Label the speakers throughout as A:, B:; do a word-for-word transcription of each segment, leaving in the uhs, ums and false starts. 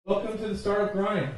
A: Welcome to the Startup Grind.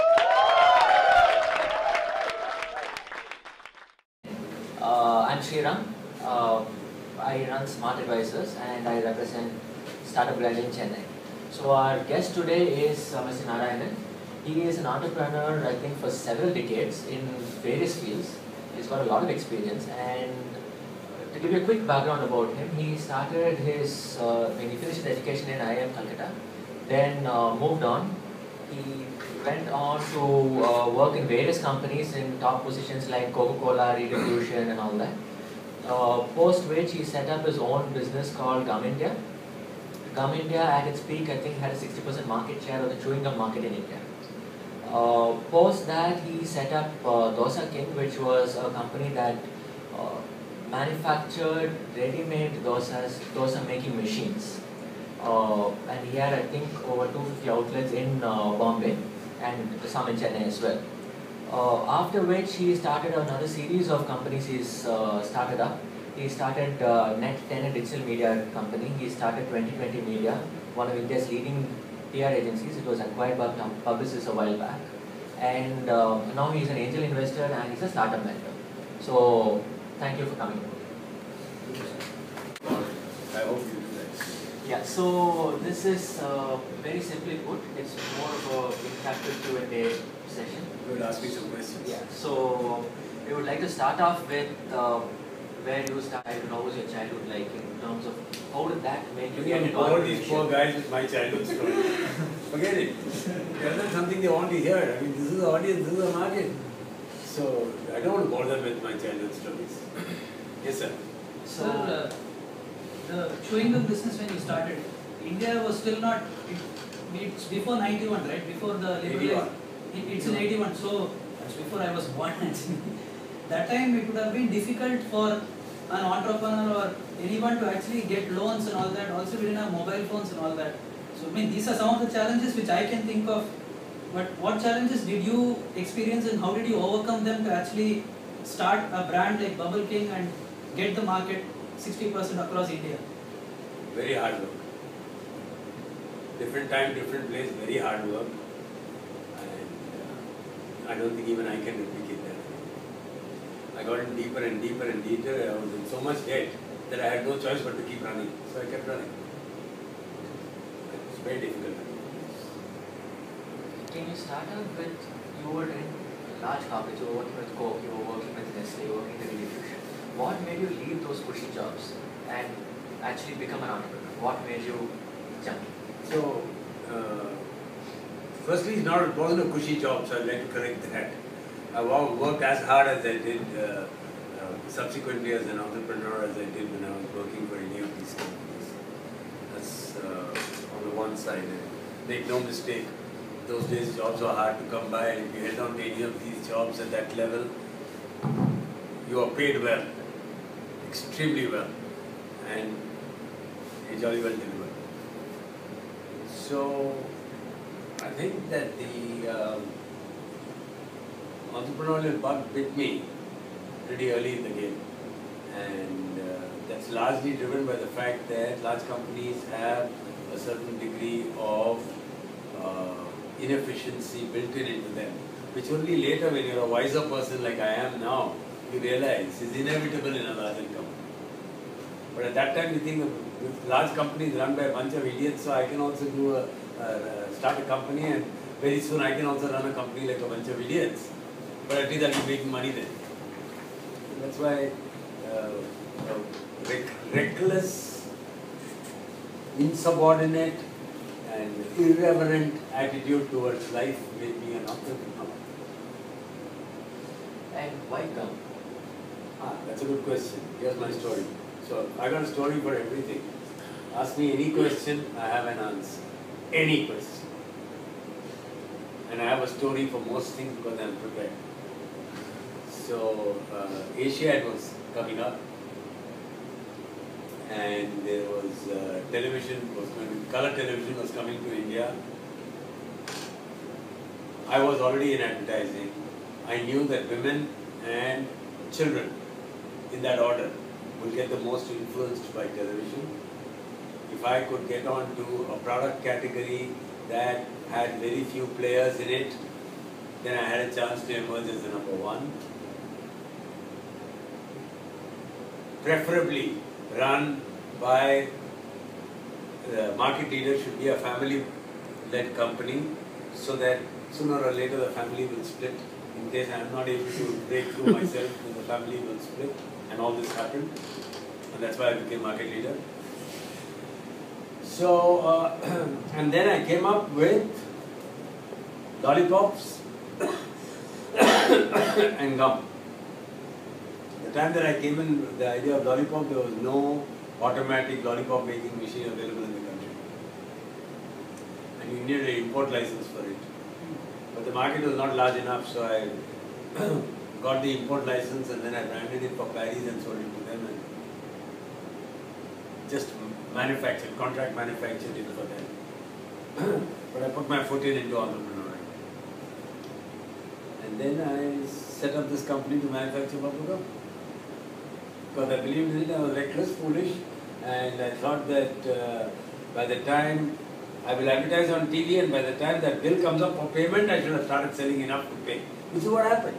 B: Uh, I'm Sriram. Uh, I run Smart Advisors and I represent Startup Grind in Chennai. So our guest today is uh, Mister Narayanan. He is an entrepreneur, I think, for several decades in various fields. He's got a lot of experience, and to give you a quick background about him, he started his, uh, when he finished his education in I I M Calcutta, then uh, moved on. He went on to uh, work in various companies in top positions like Coca-Cola, Revolution and all that. Uh, post which he set up his own business called Gum India. Gum India at its peak, I think, had a sixty percent market share of the chewing gum market in India. Uh, post that, he set up uh, Dosa King, which was a company that uh, manufactured ready-made dosas, dosa making machines. Uh, and he had, I think, over two hundred fifty outlets in uh, Bombay and some in Chennai as well. Uh, after which he started another series of companies he's uh, started up. He started uh, Net ten, a digital media company. He started twenty twenty Media, one of India's leading P R agencies. It was acquired by Publicis a while back. And uh, now he's an angel investor and he's a startup mentor. So, thank you for coming.
C: I hope you do that.
B: Yeah, so this is uh, very simply put, it's more of a interactive Q and A session.
C: You will ask me some questions.
B: Yeah, so we would like to start off with uh, where you started and how was your childhood like in terms of how did that make you
C: You
B: get
C: can
B: into
C: bore these poor
B: entrepreneurship?
C: guys with my childhood story. Forget it. Tell them something they want to hear. I mean, this is the audience, this is the market. So, I don't want to bore them with my childhood stories. Yes, sir.
B: So,
D: Sir, uh, the chewing gum business when you started, India was still not, it, it's before ninety-one, right? Before the
C: eighty-one.
D: It, it's in eighty-one, so that's before I was born actually. That time it would have been difficult for an entrepreneur or anyone to actually get loans and all that. Also we didn't have mobile phones and all that. So I mean, these are some of the challenges which I can think of. But what challenges did you experience and how did you overcome them to actually start a brand like Bubble King and get the market sixty percent across India?
C: Very hard work. Different time, different place, very hard work. And uh, I don't think even I can replicate that. I got in deeper and deeper and deeper. I was in so much debt that I had no choice but to keep running. So I kept running. It's very difficult.
B: can you start off with, you were in large corporates, you were working with Coke, you were working with Nestle, you were working with Revolution. What made you leave those cushy jobs and actually become an entrepreneur? What made you jump?
C: So, uh, firstly, it's not, it wasn't a cushy job, so I'd like to correct that. I worked as hard as I did uh, uh, subsequently as an entrepreneur as I did when I was working for any of these companies. That's uh, on the one side. And make no mistake, those days jobs were hard to come by, and if you head on to any of these jobs at that level, you are paid well, extremely well, and you jolly well delivered. So, I think that the um, entrepreneurial bug bit me pretty early in the game, and uh, that's largely driven by the fact that large companies have a certain degree of uh, inefficiency built in into them, which only later, when you're a wiser person like I am now, you realize is inevitable in a larger company. But at that time, you think with large companies run by a bunch of idiots, so I can also do a, uh, start a company, and very soon I can also run a company like a bunch of idiots. But at least I'll be making money then. That's why uh, a rec reckless, insubordinate, and irreverent attitude towards life made me an entrepreneur.
B: And why gum?
C: Ah, that's a good question. Here's my story. So I got a story for everything. Ask me any question, I have an answer. Any question. And I have a story for most things because I'm prepared. So uh, Asiad was coming up, and there was uh, television was going to, color television was coming to India. I was already in advertising. I knew that women and children, in that order, will get the most influenced by television. If I could get on to a product category that had very few players in it. Then I had a chance to emerge as the number one. Preferably run by the market leader should be a family-led company, so that sooner or later the family will split. In case I am not able to break through myself, then the family will split, and all this happened, and that's why I became market leader. So, uh, and then I came up with lollipops and gum. The time that I came in with the idea of lollipop, there was no automatic lollipop making machine available in the country. And you needed an import license for it. But the market was not large enough, so I got the import license and then I branded it for Paris and sold it to them and just manufactured, contract manufactured it for them. But I put my foot in into entrepreneur. And then I set up this company to manufacture bubblegum. Because I believed in it, I was reckless, foolish, and I thought that uh, by the time I will advertise on T V and by the time that bill comes up for payment, I should have started selling enough to pay. Which is what happened.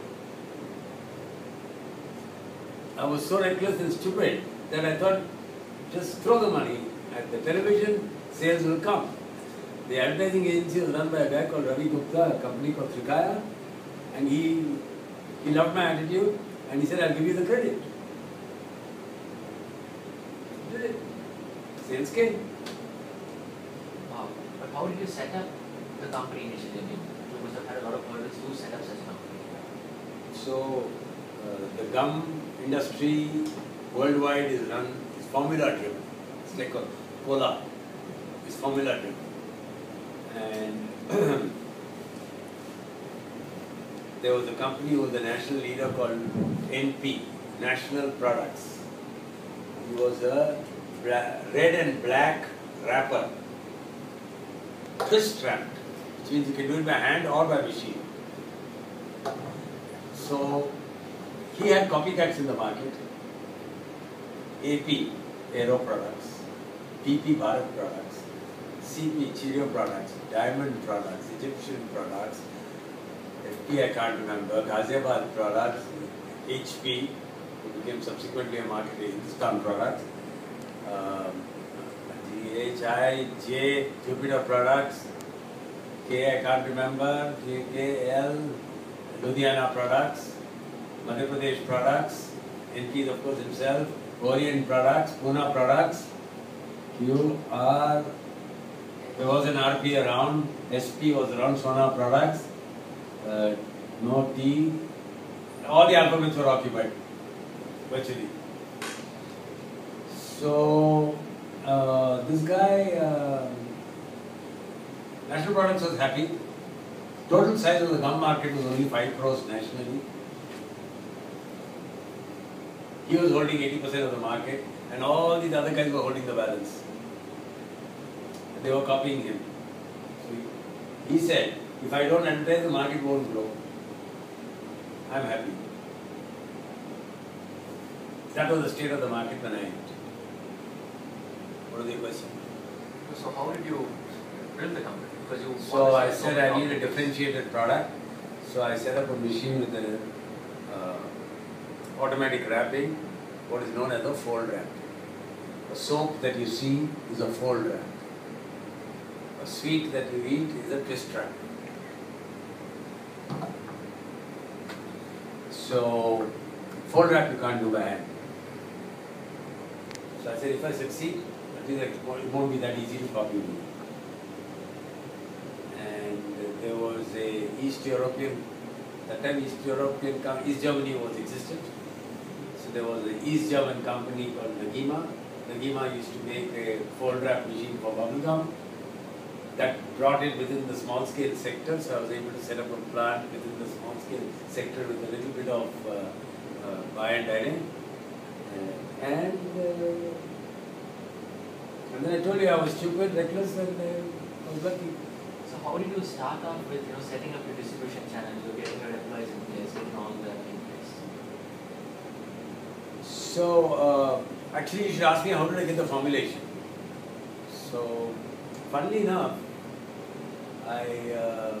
C: I was so reckless and stupid that I thought, just throw the money at the television, sales will come. The advertising agency was run by a guy called Ravi Gupta, a company called Trikaya, and he, he loved my attitude and he said, I'll give you the credit. Did it. Sales came.
B: Wow. But how did you set up the company initially? I mean, you must have had a lot of hurdles to set up such a company.
C: So, uh, the gum industry worldwide is run, is formula driven. It's like a cola. It's formula driven. And there was a company who was a national leader called N P, National Products. He was a red and black wrapper, twist wrapped, which means you can do it by hand or by machine. So he had copycats in the market. A P, Aero Products, P P Bharat Products, C P, Cheerio Products, Diamond Products, Egyptian Products, F P I can't remember, Ghaziabad Products, H P, who became subsequently a market in Hindustan Products, um, G H I, J, Jupiter Products, K, I can't remember, J K L, Ludhiana Products, Madhya Pradesh Products, N P is of course himself, Orient Products, Pune Products, Q, R, there was an R P around, S P was around, Sona Products, uh, no T, all the alphabets were occupied, virtually. So, uh, this guy, uh, National Products was happy. Total size of the gum market was only five crores nationally. He was holding eighty percent of the market and all these other guys were holding the balance. And they were copying him. So he, he said, if I don't advertise, the market won't grow. I'm happy. That was the state of the market when I entered. What was the question?
B: So how did you build the company? Because you
C: So I said I need a differentiated product. So I set up a machine with an uh, automatic wrapping, what is known as a fold wrap. A soap that you see is a fold wrap. A sweet that you eat is a twist wrap. So fold wrap you can't do by hand. So I said if I succeed, I think it won't be that easy to copy me. And there was a East European, that time East European, East Germany was existent. So there was an East German company called Nagima. Nagima used to make a fold wrap machine for bubblegum. That brought it within the small scale sector, so I was able to set up a plant within the small scale sector with a little bit of uh, uh, buy and dining. Uh, and, uh, and then I told you I was stupid, reckless, and uh, I was lucky.
B: So how did you start off with, you know, setting up your distribution channel, you're getting your employees in place, getting all that in place?
C: So, uh, actually you should ask me how did I get the formulation. So, funnily enough, I, uh,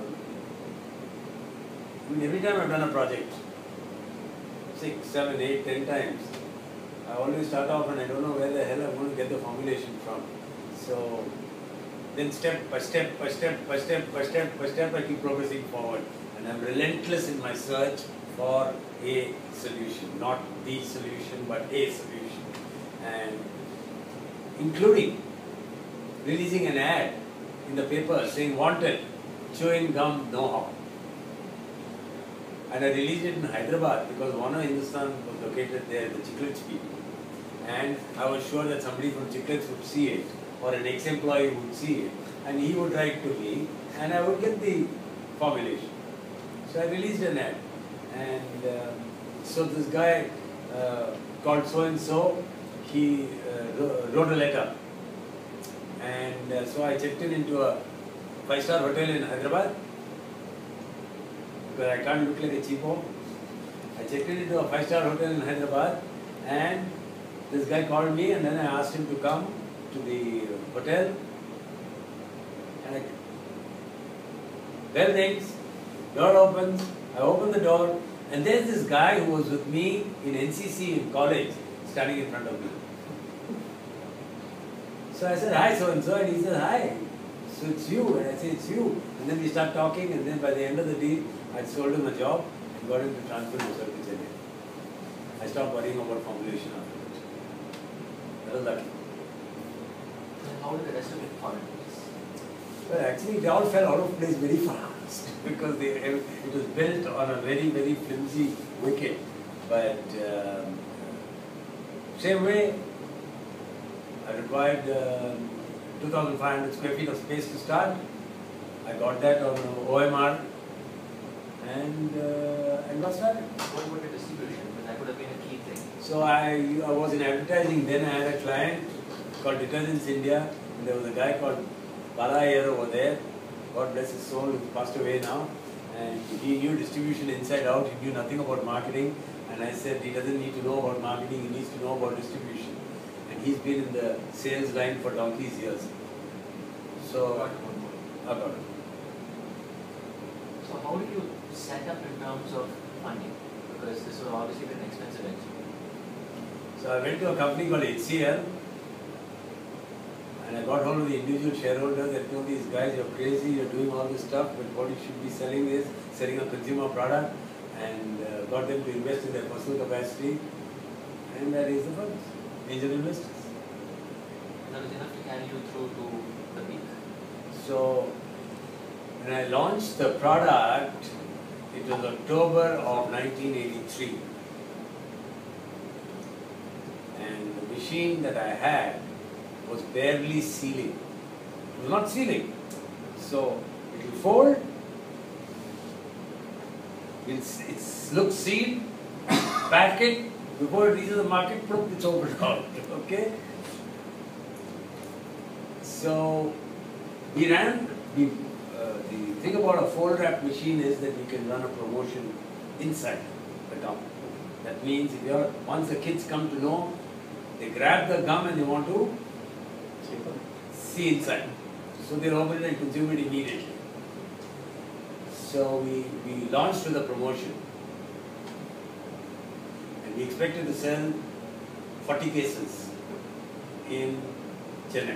C: I mean, every time I've done a project, six, seven, eight, ten times, I always start off and I don't know where the hell I'm going to get the formulation from. So then step by step by step by step by step by step I keep progressing forward, and I'm relentless in my search for a solution, not the solution but a solution, and including releasing an ad in the paper saying wanted chewing gum know-how. And I released it in Hyderabad because Warner Hindustan was located there, the Chiclets people. And I was sure that somebody from Chiclets would see it, or an ex-employee would see it, and he would write to me, and I would get the formulation. So I released an ad. And uh, so this guy uh, called so-and-so, he uh, wrote a letter. And uh, so I checked in into a five-star hotel in Hyderabad, because I can't look like a cheapo. I checked in into a five-star hotel in Hyderabad, and this guy called me, and then I asked him to come to the hotel. And I, bell rings, door opens, I open the door, and there's this guy who was with me in N C C in college, standing in front of me. So I said, hi, so-and-so, and he said, hi, so it's you, and I said, it's you. And then we start talking, and then by the end of the day, I sold him a job and got him to transfer himself to Chennai. I stopped worrying about formulation after that. That was lucky.
B: And how did the rest of it fall into place?
C: Well, actually, they all fell out of place very fast because they, it was built on a very, very flimsy wicket. But um, same way, I required um, two thousand five hundred square feet of space to start. I got that on O M R and, uh, and got started.
B: What about the distribution? Because that would have been a key thing.
C: So I, I was in advertising, then I had a client called Detergents India, and there was a guy called Bala Iyer over there. God bless his soul, he passed away now. And he knew distribution inside out, he knew nothing about marketing. And I said, he doesn't need to know about marketing, he needs to know about distribution. And he's been in the sales line for donkey's years. So, I got it.
B: So how did you set up in terms of funding? Because this was obviously an expensive venture.
C: So I went to a company called H C L, and I got hold of the individual shareholders and told these guys, you're crazy, you're doing all this stuff, but what you should be selling is selling a consumer product, and uh, got them to invest in their personal capacity, and I raised the funds, angel investors.
B: And that was enough to carry you through to the peak.
C: So when I launched the product, it was October of nineteen eighty-three. And the machine that I had was barely sealing. It was not sealing. So it will fold, it's, it's looks sealed, pack it, before it reaches the market, plop, it's opened out. Okay? So we ran, the, uh, the thing about a fold wrap machine is that you can run a promotion inside the gum. That means if you're, once the kids come to know, they grab the gum and they want to see inside. So they'll open it and consume it immediately. So we, we launched with a promotion. And we expected to sell forty cases in Chennai.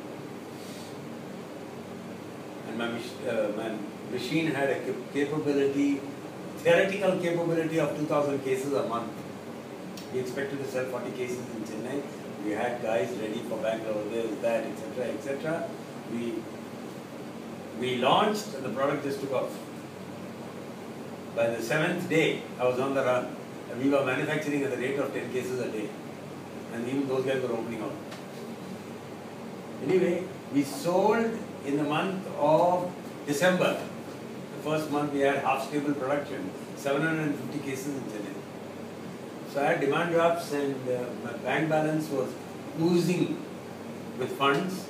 C: And my, uh, my machine had a capability, theoretical capability of two thousand cases a month. We expected to sell forty cases in Chennai. We had guys ready for Bangalore, this, that, et cetera, et cetera. We, we launched and the product just took off. By the seventh day, I was on the run. And we were manufacturing at the rate of ten cases a day. And even those guys were opening out. Anyway, we sold in the month of December. The first month we had half stable production, seven hundred fifty cases in Chennai. So I had demand drafts and uh, my bank balance was oozing with funds.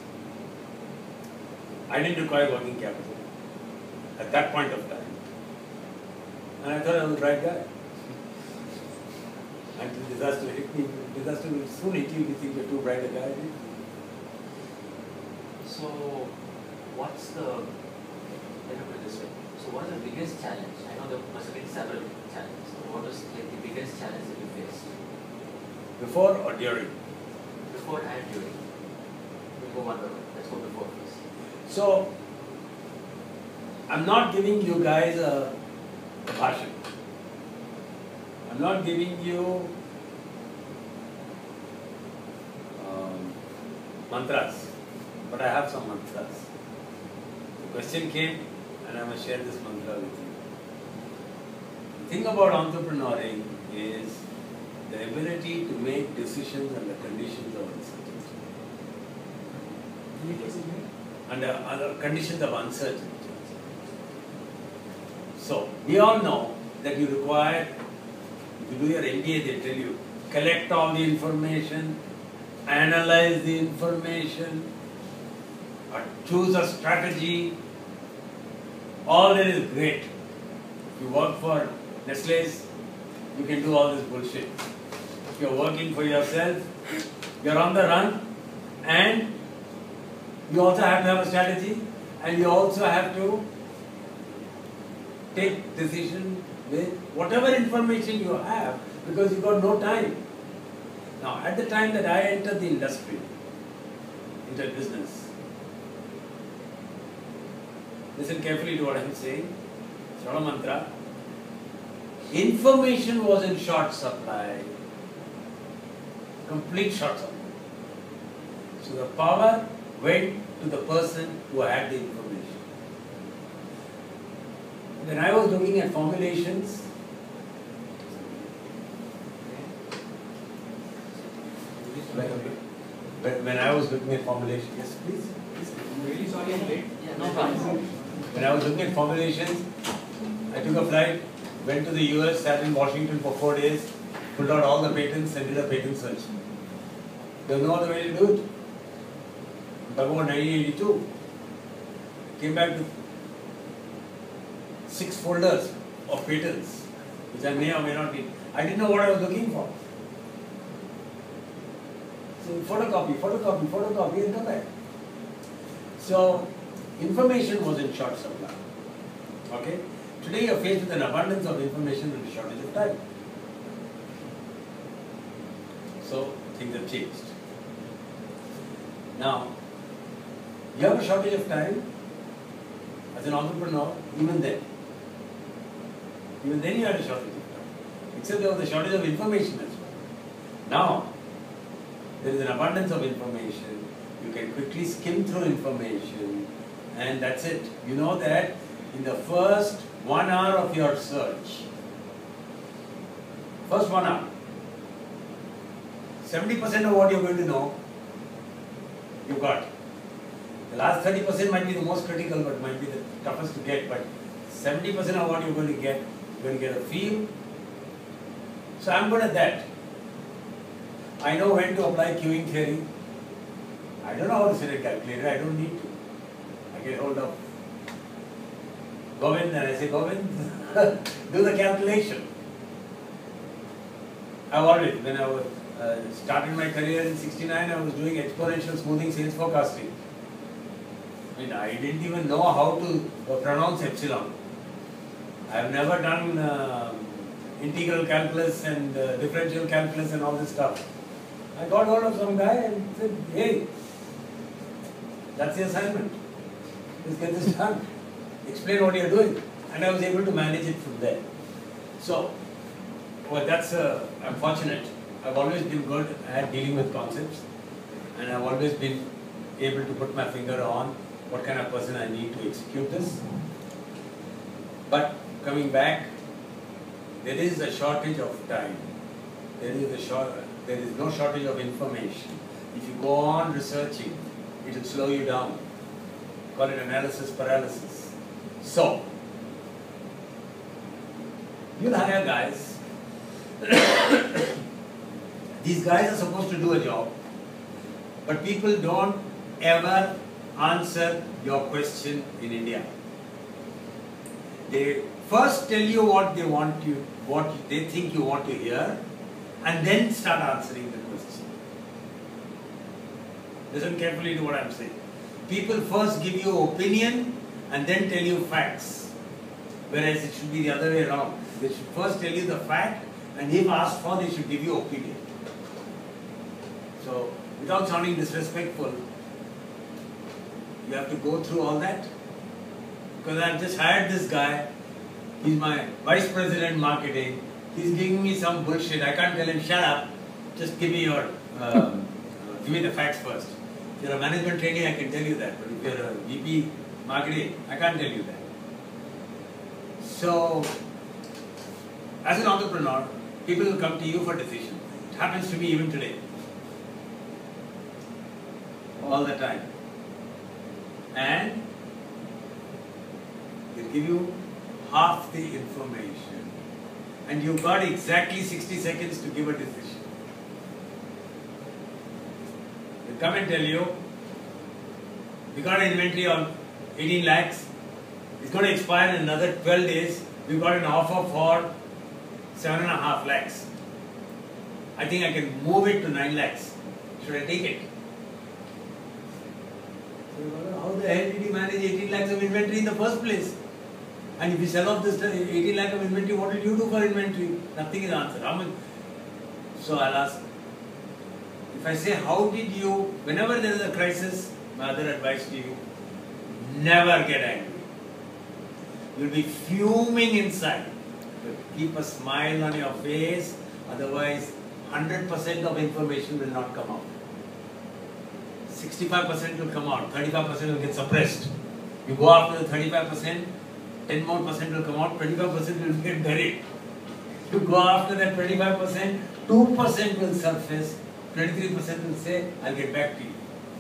C: I didn't require working capital at that point of time. And I thought I was the right guy. Until disaster hit me. Disaster will soon hit you if you think you're too bright a guy.
B: So, what's the this way. So what is the biggest challenge? I know there must have been several challenges. So what was like the biggest challenge that you faced?
C: Before or during?
B: Before and during. We'll go one by one. Let's go before first.
C: So, I'm not giving you guys a, a bhashan. I'm not giving you um, mantras, but I have some mantras. The question came, and I must share this mantra with you. The thing about entrepreneuring is the ability to make decisions under conditions of uncertainty. Under other conditions of uncertainty. So, we all know that you require, if you do your M B A, they tell you, collect all the information, analyze the information, or choose a strategy. All that is great. If you work for Nestle's, you can do all this bullshit. If you're working for yourself, you're on the run, and you also have to have a strategy, and you also have to take decision with whatever information you have, because you got no time. Now, at the time that I entered the industry, into business, listen carefully to what I am saying. Shravana mantra. Information was in short supply, complete short supply. So the power went to the person who had the information. When I was looking at formulations, when, when I was looking at formulations, yes, please. please.
D: I'm really sorry I'm late.
B: Yeah, no problem.
C: When I was looking at formulations, I took a flight, went to the U S, sat in Washington for four days, pulled out all the patents and did a patent search. There's no other way to do it. Talk about nineteen eighty-two. Came back with six folders of patents, which I may or may not be. I didn't know what I was looking for. So photocopy, photocopy, photocopy, and come back. So information was in short supply. Okay? Today you are faced with an abundance of information and a shortage of time. So things have changed. Now, you have a shortage of time as an entrepreneur, even then. Even then you had a shortage of time. Except there was a shortage of information as well. Now, there is an abundance of information. You can quickly skim through information, and that's it. You know that in the first one hour of your search, first one hour, seventy percent of what you're going to know, you got. The last thirty percent might be the most critical, but might be the toughest to get, but seventy percent of what you're going to get, you're going to get a feel. So I'm good at that. I know when to apply queuing theory. I don't know how to set a calculator, I don't need to. I get hold of Govind and I say, Govind, do the calculation. I've always, when I was uh, started my career in sixty-nine, I was doing exponential smoothing sales forecasting. I mean, I didn't even know how to uh, pronounce epsilon. I have never done uh, integral calculus and uh, differential calculus and all this stuff. I got hold of some guy and said, hey, that's the assignment. Let's get this done. Explain what you're doing. And I was able to manage it from there. So, well, that's, uh, I'm fortunate. I've always been good at dealing with concepts. And I've always been able to put my finger on what kind of person I need to execute this. But coming back, there is a shortage of time. There is a short, there is no shortage of information. If you go on researching, it will slow you down. Call it analysis paralysis. So, you'll hire guys. These guys are supposed to do a job, but people don't ever answer your question in India. They first tell you what they want you, what they think you want to hear, and then start answering the question. Listen carefully to what I'm saying. People first give you opinion, and then tell you facts. Whereas it should be the other way around. They should first tell you the fact, and if asked for, they should give you opinion. So, without sounding disrespectful, you have to go through all that. Because I've just hired this guy, he's my vice president marketing, he's giving me some bullshit. I can't tell him, shut up, just give me your, um, give me the facts first. If you're a management trainee, I can tell you that, but if you're a V P marketing, I can't tell you that. So, as an entrepreneur, people will come to you for decisions. It happens to me even today. All the time. And they'll give you half the information. And you've got exactly sixty seconds to give a decision. They'll come and tell you, we got an inventory on eighteen lakhs. It's going to expire in another twelve days. We've got an offer for seven and a half lakhs. I think I can move it to nine lakhs. Should I take it? So, how the hell did you manage eighteen lakhs of inventory in the first place? And if you sell off this eighteen lakh of inventory, what will you do for inventory? Nothing is answered. How much? So I'll ask, if I say, how did you, whenever there is a crisis, my other advice to you, never get angry. You'll be fuming inside. But keep a smile on your face, otherwise one hundred percent of information will not come out. sixty-five percent will come out, thirty-five percent will get suppressed. You go after the thirty-five percent, ten more percent will come out, twenty-five percent will get buried. You go after that twenty-five percent, two percent will surface, twenty-three percent will say, I'll get back to you.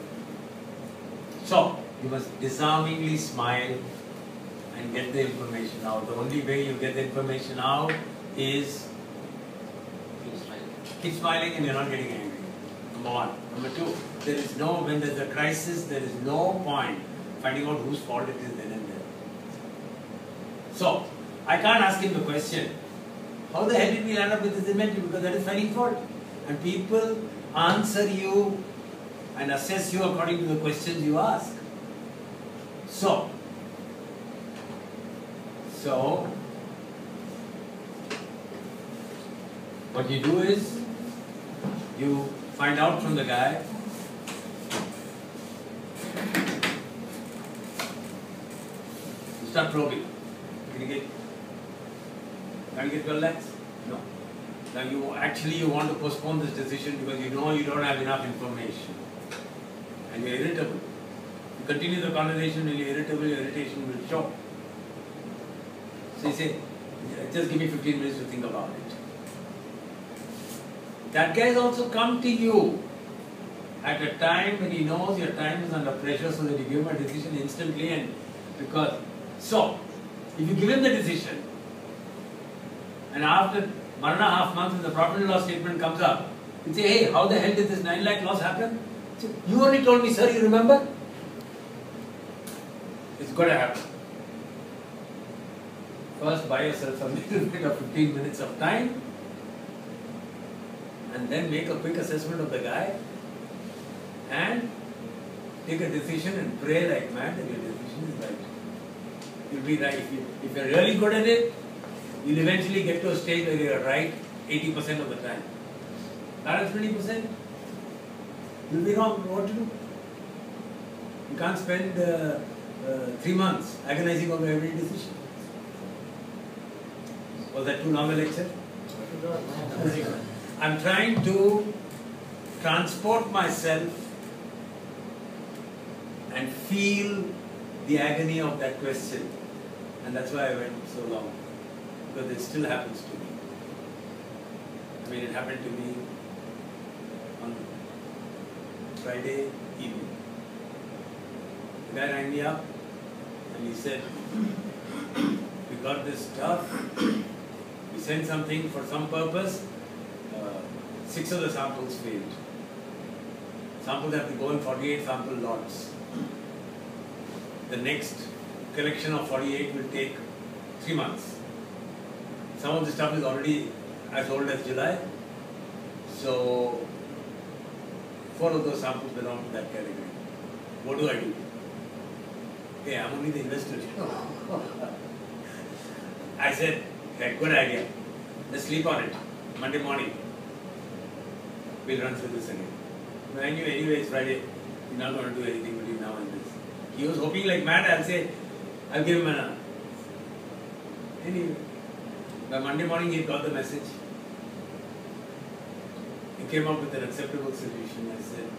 C: So, you must disarmingly smile and get the information out. The only way you get the information out is
B: Keep smiling.
C: keep smiling and you're not getting angry. Number one. Number two, there is no, when there's a crisis, there is no point finding out whose fault it is then and there. So, I can't ask him the question, how the hell did we land up with this inventory? Because that is finding fault. And people answer you and assess you according to the questions you ask. So, so, what you do is, you find out from the guy, you start probing. Can you get, can you get twelve lakhs? No. Now you actually you want to postpone this decision because you know you don't have enough information. And you're irritable. You continue the conversation when you're irritable, your irritation will show. So you say, just give me fifteen minutes to think about it. That guy has also come to you at a time when he knows your time is under pressure, so that you give him a decision instantly. And because, so, if you give him the decision, and after one and a half months when the profit and loss statement comes up, you say, hey, how the hell did this nine lakh loss happen? Say, you only told me, sir, you remember? It's got to happen. First, buy yourself a little bit of fifteen minutes of time, and then make a quick assessment of the guy, and take a decision and pray like mad that your decision is right. You'll be right. If, you, if you're really good at it, you'll eventually get to a stage where you're right eighty percent of the time. Balance twenty percent, you'll be wrong. What to do? You can't spend uh, uh, three months agonizing over every decision. Was that too long a lecture? I'm trying to transport myself and feel the agony of that question. And that's why I went so long. Because it still happens to me. I mean, it happened to me on Friday evening. The guy rang me up and he said, we got this stuff, we sent something for some purpose, uh, six of the samples failed. Samples have to go in forty-eight sample lots. The next collection of forty-eight will take three months. Some of the stuff is already as old as July. So, four of those samples belong to that category. What do I do? Hey, I'm only the investor. I said, hey, good idea. Let's sleep on it. Monday morning, we'll run through this again. But I knew anyway it's Friday. You're not going to do anything between now and this. He was hoping like mad. I'll say, I'll give him an hour. Anyway, by Monday morning he got the message. He came up with an acceptable solution. I said,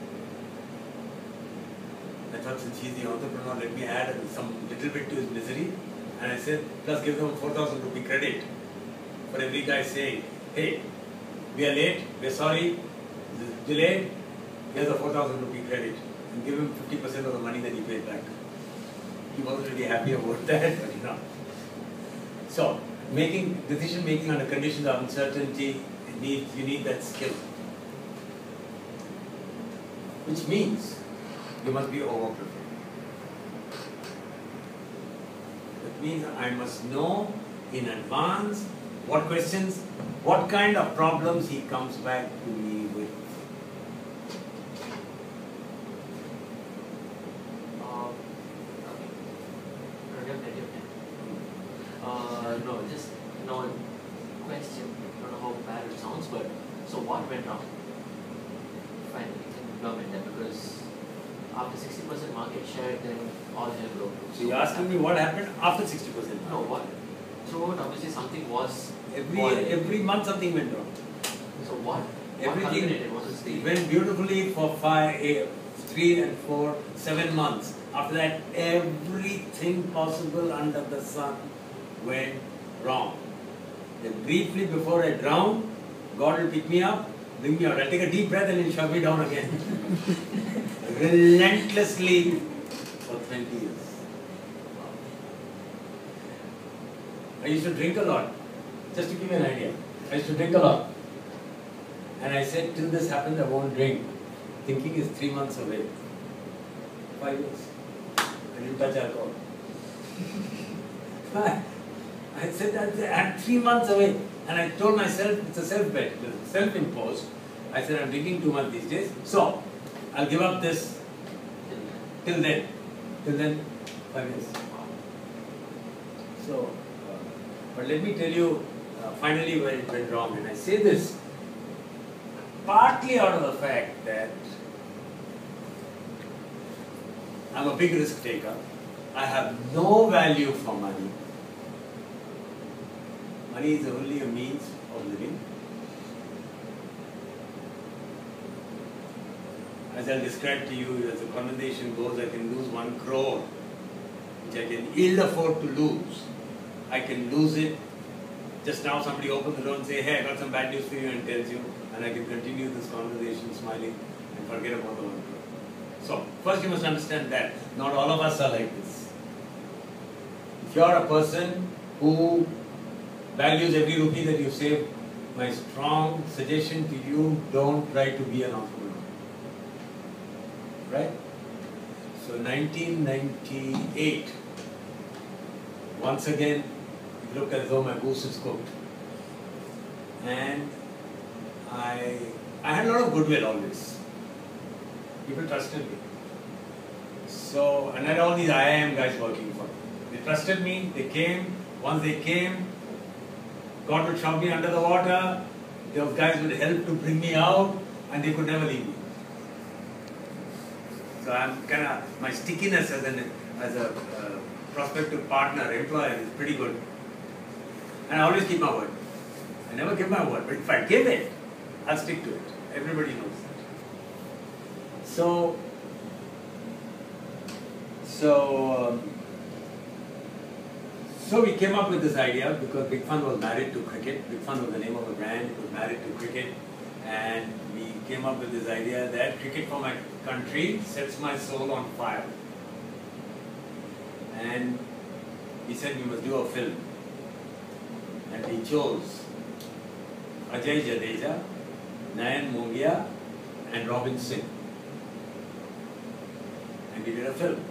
C: I thought since he's the entrepreneur, let me add some little bit to his misery. And I said, plus give them four thousand rupee credit for every guy saying, hey, we are late, we are sorry, this is delayed, here's a four thousand rupee credit. And give him fifty percent of the money that he paid back. He wasn't really happy about that, but you know. So, making decision making under conditions of uncertainty, it needs, you need that skill. Which means you must be over prepared. That means I must know in advance what questions, what kind of problems he comes back to me with.
B: Um, okay. Definitely. Uh, no, just no question. I don't know how bad it sounds, but so what went wrong? Finally, implement that because after sixty percent market share, then all hell broke.
C: So you're asking me what happened after sixty percent?
B: No, what? Throughout, obviously something was
C: Every
B: boiling.
C: every month something went wrong.
B: So what?
C: Everything-
B: What culminated? Was it
C: It
B: steel?
C: went beautifully for five, eight, three and four, seven months. After that, everything possible under the sun went wrong. Then briefly before I drown, God will pick me up, bring me out. I'll take a deep breath and he'll shove me down again. Relentlessly for twenty years. I used to drink a lot. Just to give you an idea. I used to drink a lot. And I said, till this happens, I won't drink. Thinking is three months away. Five years. I didn't touch alcohol. I said that I'm three months away. And I told myself, it's a self-bet, self-imposed. I said, I'm drinking too much these days. So, I'll give up this till then. Till then, five years. So, uh, but let me tell you, uh, finally where it went wrong. And I say this partly out of the fact that I'm a big risk taker. I have no value for money. Money is only a means of living. As I'll describe to you, as the conversation goes, I can lose one crore, which I can ill afford to lose. I can lose it. Just now somebody opens the door and say, hey, I got some bad news for you, and tells you, and I can continue this conversation smiling and forget about the one crore. So, first you must understand that not all of us are like this. If you are a person who values every rupee that you save, my strong suggestion to you, don't try to be an entrepreneur. Right? So nineteen ninety-eight, once again, it looked as though my goose is cooked. And I, I had a lot of goodwill always. People trusted me. So, and I had all these I I M guys working for me. They trusted me, they came. Once they came, God would shove me under the water. Those guys would help to bring me out, and they could never leave me. So I'm kind of, my stickiness as an as a uh, prospective partner, employer is pretty good. And I always keep my word. I never give my word, but if I give it, I'll stick to it. Everybody knows that. So, so, um, so we came up with this idea because Big Fun was married to cricket. Big Fun was the name of the brand. It was married to cricket. And we came up with this idea that cricket for my country sets my soul on fire. And we said we must do a film. And we chose Ajay Jadeja, Nayan Mongia, and Robin Singh. And we did a film.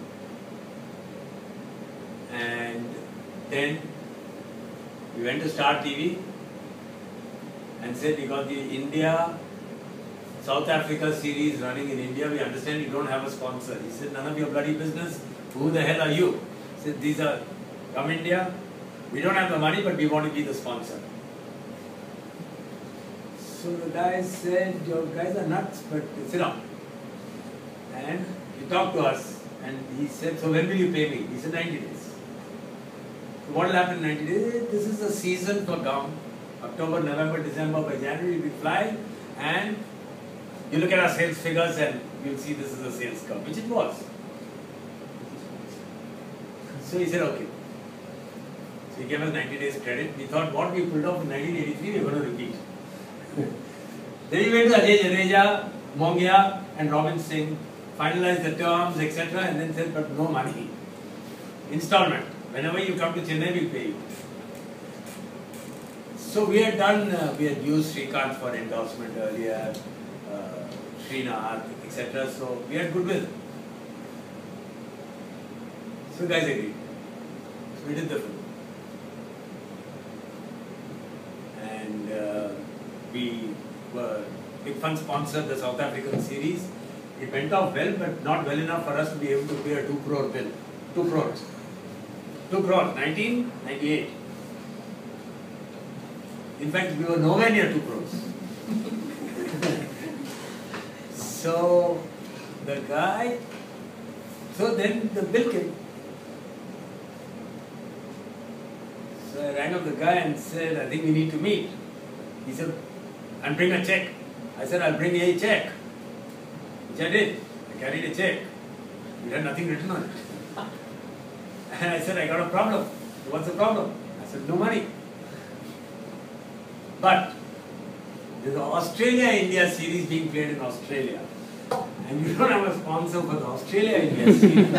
C: And then we went to Star T V and said we got the India, South Africa series running in India. We understand you don't have a sponsor. He said, none of your bloody business. who the hell are you? He said, these are from India. We don't have the money, but we want to be the sponsor. So the guy said, your guys are nuts, but sit down. And he talked to us and he said, so when will you pay me? He said, ninety days. So what will happen in ninety days? This is the season for gum. October, November, December, by January we fly and you look at our sales figures and you'll see this is a sales curve, which it was. So he said, okay. So he gave us ninety days credit. We thought what we pulled off in nineteen eighty-three, we were going to repeat. Then we went to Ajay Jadeja, Mongia and Robin Singh, finalized the terms, et cetera, and then said, but no money. Installment. Whenever you come to Chennai, we'll pay you. So we had done, uh, we had used Srikanth for endorsement earlier, uh, Srinath, et cetera. So we had goodwill. So guys agreed. So we did the film. And uh, we were, Big Fun sponsored the South African series. It went off well, but not well enough for us to be able to pay a two crore bill. Two crores. Two crores, nineteen ninety-eight. In fact, we were nowhere near two crores. So the guy, so then the bill came. So I rang up the guy and said, I think we need to meet. He said, and bring a check. I said, I'll bring a check. Which I did. I carried a check. It had nothing written on it. And I said, I got a problem. What's the problem? I said, no money. But there's an Australia-India series being played in Australia. And you don't have a sponsor for the Australia-India series.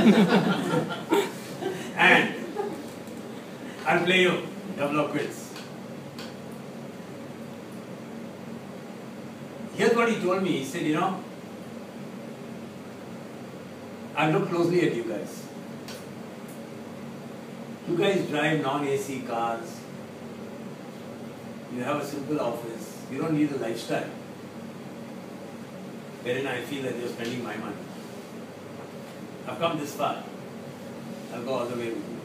C: And I'll play you double or quits. Here's what he told me. He said, you know, I look closely at you guys. You guys drive non-A C cars. You have a simple office. You don't need a lifestyle wherein I feel that you're spending my money. I've come this far. I'll go all the way with you.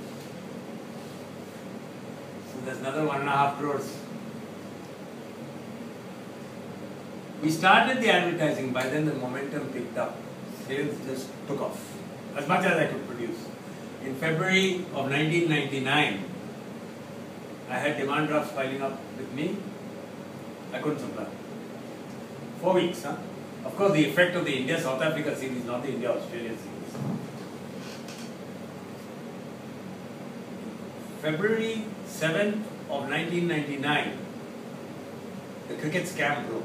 C: So there's another one and a half crores. We started the advertising, by then the momentum picked up. Sales just took off, as much as I could produce. In February of nineteen ninety-nine, I had demand drafts piling up with me. I couldn't supply. Four weeks, huh? Of course, the effect of the India-South Africa series, not the India-Australia series. February seventh of nineteen ninety-nine, the cricket scam broke.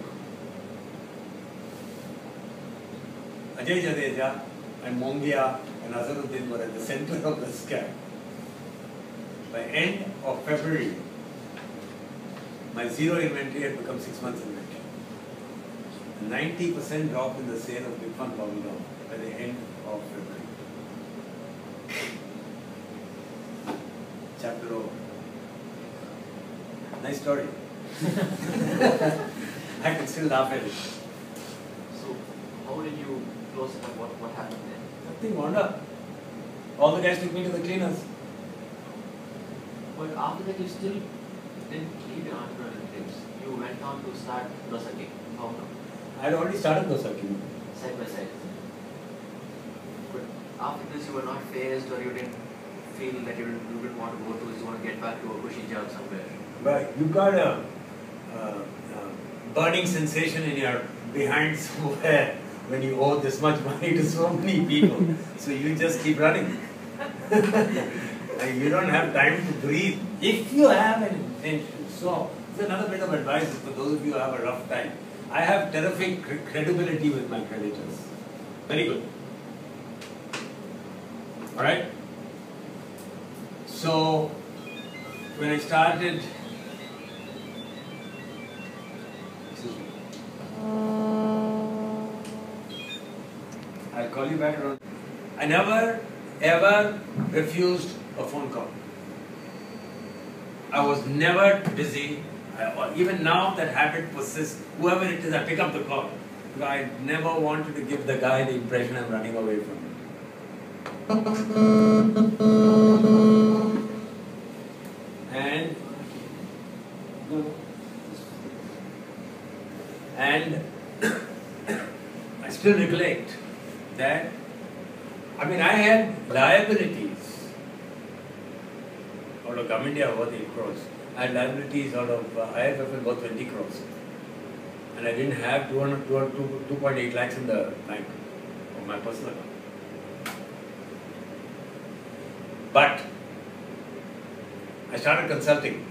C: Ajay Jadeja and Mongia and Azharuddin were at the center of the scam. By end of February, my zero inventory had become six months inventory. A ninety percent drop in the sale of Big Fun Bobby Doll by the end of February. Chapter over. Nice story. I can still laugh at it.
B: So, how did you close it up? What, what happened then?
C: Nothing wound up. All the guys took me to the cleaners.
B: But after that, you still didn't leave your entrepreneurial dreams. You went on to start Dosaki. How come?
C: I had already started Dosaki.
B: Side by side. But after this, you were not phased, or you didn't feel that you didn't, you didn't want to go to, you want to get back to a cushy job somewhere.
C: But you got a, a, a burning sensation in your behind somewhere when you owe this much money to so many people. So you just keep running. And you don't have time to breathe if you have an intention. So, it's another bit of advice for those of you who have a rough time. I have terrific credibility with my creditors. Very good. Alright? So, when I started, excuse me, I'll call you back around. I never ever refused a phone call. I was never busy. I, even now that habit persists. Whoever it is, I pick up the call. I never wanted to give the guy the impression I'm running away from him. And and I still recollect that, I mean, I had liabilities out of Gam India worth eight crores. I had liabilities out of uh, I F F L worth twenty crores. And I didn't have two point eight lakhs in the bank of my personal account. But I started consulting.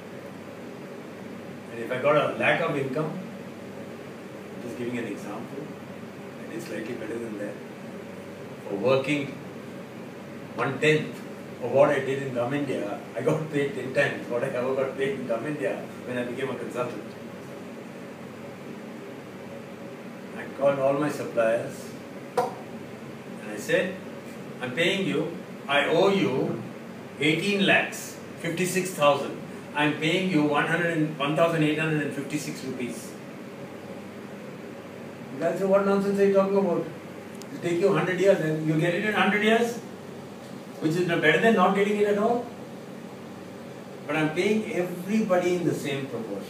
C: And if I got a lakh of income, just giving an example, I did slightly better than that. For working one tenth of what I did in Gam India, I got paid ten times what I ever got paid in Gam India when I became a consultant. I called all my suppliers and I said, I'm paying you, I owe you eighteen lakhs, fifty-six thousand. I'm paying you one thousand eight hundred fifty-six rupees. You guys say, what nonsense are you talking about? It'll take you one hundred years and you get it in one hundred years? Which is better than not getting it at all. But I'm paying everybody in the same proportion.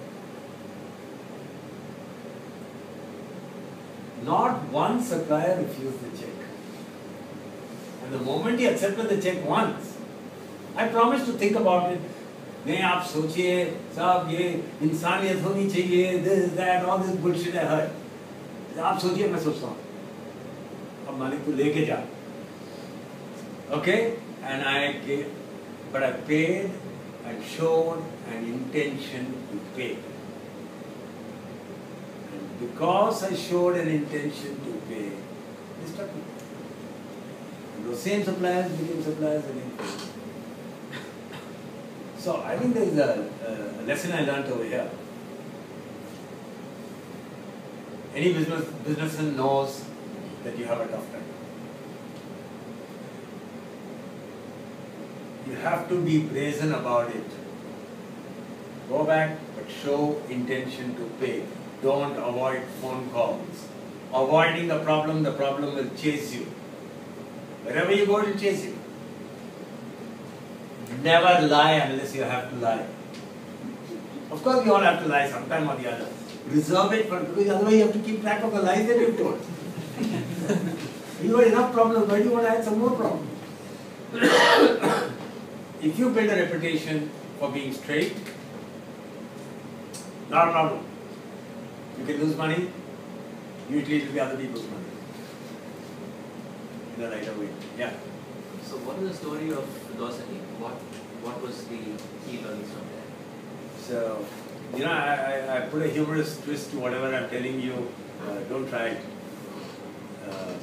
C: Not one supplier refused the check. And the moment he accepted the check once, I promised to think about it. नहीं आप सोचिए साहब ये इंसानियत होनी चाहिए, this that all this bullshit I heard. आप सोचिए मैं सोचता हूँ. अब मालिक तू लेके जा. Okay, and I gave, but I paid and showed an intention to pay. And because I showed an intention to pay, they stuck with me. And those same suppliers became suppliers again. So I think there is a, a lesson I learned over here. Any business businessman knows that you have a tough time. You have to be brazen about it. Go back, but show intention to pay. Don't avoid phone calls. Avoiding the problem, the problem will chase you. Wherever you go, it will chase you. Never lie unless you have to lie. Of course, we all have to lie sometime or the other. Reserve it, for, because otherwise you have to keep track of the lies that you've told. You have enough problems, why do you want to add some more problems? If you build a reputation for being straight, not a problem. You can lose money, usually it will be other people's money. In a lighter way. Yeah.
B: So what is the story of philosophy? What what was the key learnings from there?
C: So, you know, I, I, I put a humorous twist to whatever I'm telling you. Uh, don't try it. Uh,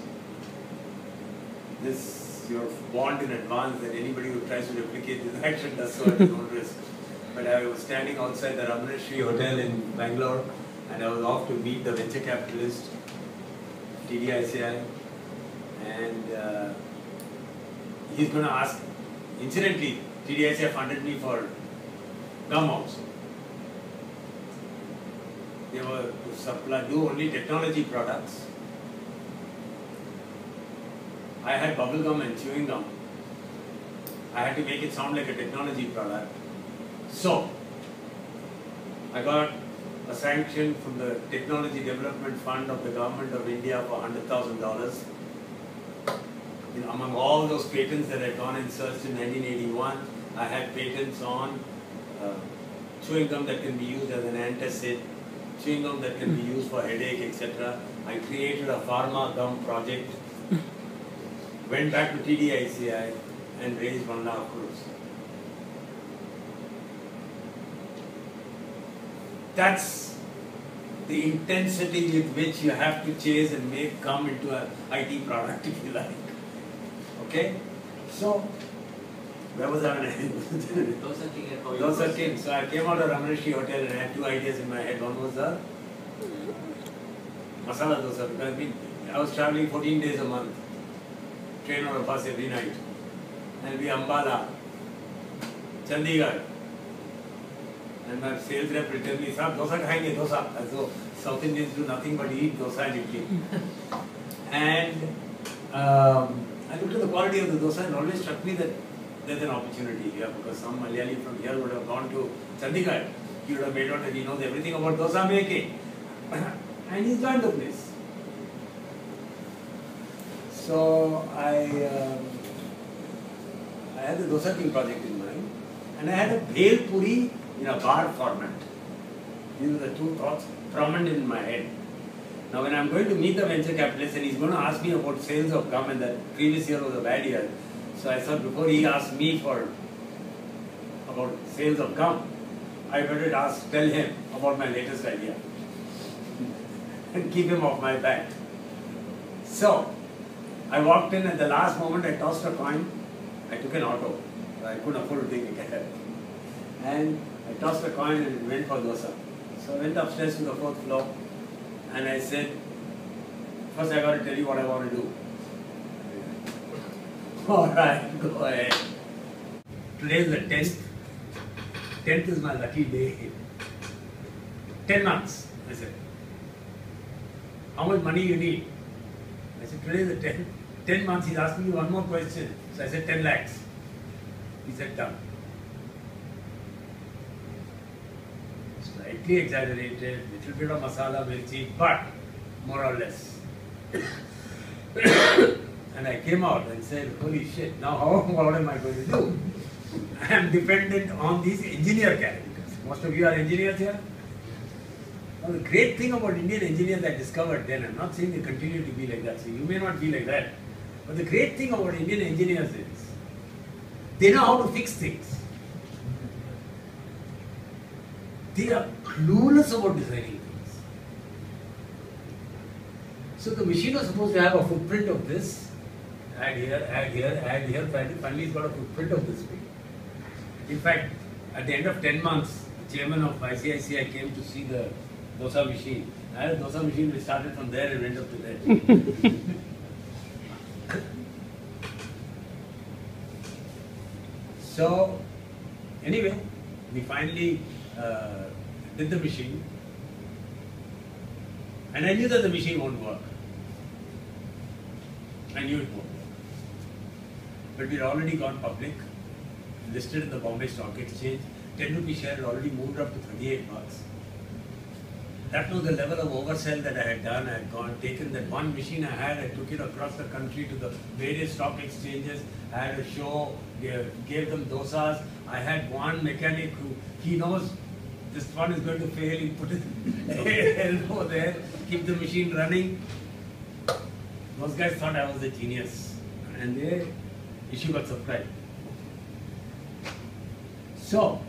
C: this, you're warned in advance that anybody who tries to replicate this action does so at his own risk. But I was standing outside the Ramanashri Hotel in Bangalore and I was off to meet the venture capitalist, T D I C I, and uh, he's going to ask, incidentally, T D I C I funded me for Gum also. They were to supply, do only technology products. I had bubble gum and chewing gum. I had to make it sound like a technology product. So, I got a sanction from the Technology Development Fund of the Government of India for one hundred thousand dollars. You know, among all those patents that had gone and searched in nineteen eighty-one, I had patents on uh, chewing gum that can be used as an antacid, chewing gum that can be used for headache, et cetera. I created a pharma gum project, went back to T D I C I and raised one lakh crores. That's the intensity with which you have to chase and make come into an I T product, if you like. Okay? So, where was I when I
B: Those are things how you
C: Those are
B: proceed.
C: things. So I came out of Ramanashri Hotel and I had two ideas in my head. One was the masala dosa, because I, mean, I was traveling fourteen days a month, train on a bus every night. And we Ambala, Chandigarh. And my sales rep will tell me, "Sir, dosa khayenge, dosa." As though South Indians do nothing but eat dosa and idli. And um, I looked at the quality of the dosa and always struck me that there's an opportunity here because some Malayali from here would have gone to Chandigarh. He would have made out that he knows everything about dosa making. And he's joined the place. So I, um, I had the Dosa King project in mind and I had a bhel puri in a bar format. These are the two thoughts prominent in my head. Now when I'm going to meet the venture capitalist and he's going to ask me about sales of gum, and that previous year was a bad year, so I thought before he asks me for about sales of gum, I better ask, tell him about my latest idea and keep him off my back. So I walked in at the last moment, I tossed a coin, I took an auto, I couldn't afford to take a cab, and I tossed a coin and went for dosa. So I went upstairs to the fourth floor and I said, first I got to tell you what I want to do. Alright, go ahead. Today is the tenth. tenth is my lucky day. ten months, I said. How much money you need? I said, today is the tenth. ten months, he's asking me one more question. So I said, ten lakhs. He said, done. Slightly exaggerated, little bit of masala, mirchi, but more or less. And I came out and said, holy shit, now how, what am I going to do? I am dependent on these engineer characters. Most of you are engineers here. Now the great thing about Indian engineers I discovered then, I'm not saying they continue to be like that, so you may not be like that. But the great thing about Indian engineers is, they know how to fix things. They are clueless about designing things. So the machine was supposed to have a footprint of this, add here, add here, add here, finally it's got a footprint of this big. In fact, at the end of ten months, the chairman of I C I C I came to see the dosa machine. I had a dosa machine, we started from there and went up to there. So, anyway, we finally uh, did the machine, and I knew that the machine won't work. I knew it won't work. But we had already gone public, listed in the Bombay Stock Exchange. ten rupee share had already moved up to thirty-eight bucks. That was the level of oversell that I had done. I had gone, taken that one machine I had, I took it across the country to the various stock exchanges. I had a show, gave, gave them dosas. I had one mechanic who, he knows this one is going to fail, he put it elbow there, keep the machine running. Those guys thought I was a genius, and the issue got supplied. So,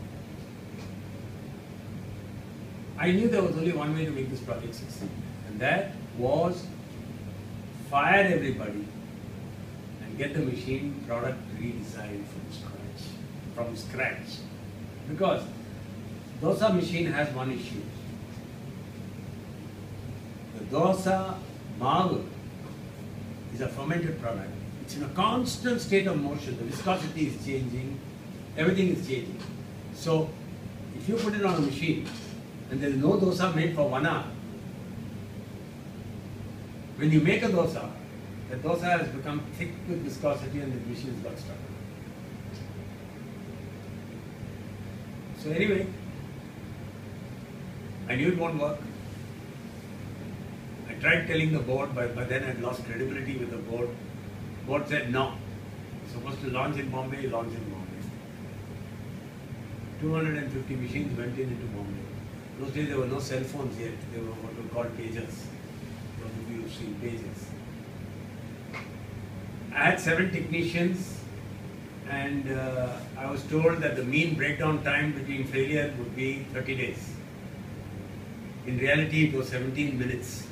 C: I knew there was only one way to make this project succeed, and that was fire everybody and get the machine product redesigned from scratch. From scratch. Because dosa machine has one issue. The dosa marble is a fermented product. It's in a constant state of motion. The viscosity is changing, everything is changing. So, if you put it on a machine, and there is no dosa made for one hour, when you make a dosa, the dosa has become thick with viscosity and the machine has got stuck. So anyway, I knew it won't work. I tried telling the board, but, but then I had lost credibility with the board. Board said no. It's supposed to launch in Bombay, launch in Bombay. two hundred fifty machines went in into Bombay. Those days there were no cell phones yet, they were what were called pages. Those of you who've seen pages. I had seven technicians, and uh, I was told that the mean breakdown time between failure would be thirty days. In reality it was seventeen minutes.